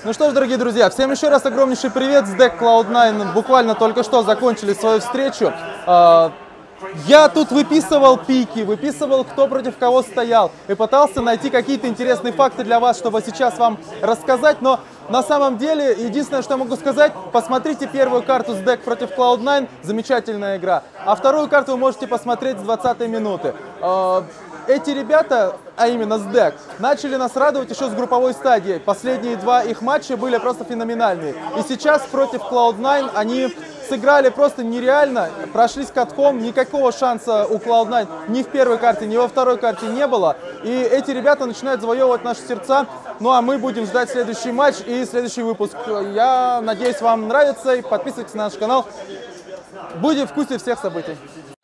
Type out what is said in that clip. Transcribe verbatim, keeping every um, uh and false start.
Ну что ж, дорогие друзья, всем еще раз огромнейший привет с Deck клауд найн. Буквально только что закончили свою встречу. Я тут выписывал пики, выписывал, кто против кого стоял, и пытался найти какие-то интересные факты для вас, чтобы сейчас вам рассказать. Но на самом деле, единственное, что я могу сказать, посмотрите первую карту с Deck против клауд найн, замечательная игра. А вторую карту вы можете посмотреть с двадцатой минуты. Эти ребята, а именно с Deck, начали нас радовать еще с групповой стадии. Последние два их матча были просто феноменальные. И сейчас против клауд найн они сыграли просто нереально, прошлись катком, никакого шанса у клауд найн ни в первой карте, ни во второй карте не было. И эти ребята начинают завоевывать наши сердца. Ну а мы будем ждать следующий матч и следующий выпуск. Я надеюсь, вам нравится, и подписывайтесь на наш канал. Будем в курсе всех событий.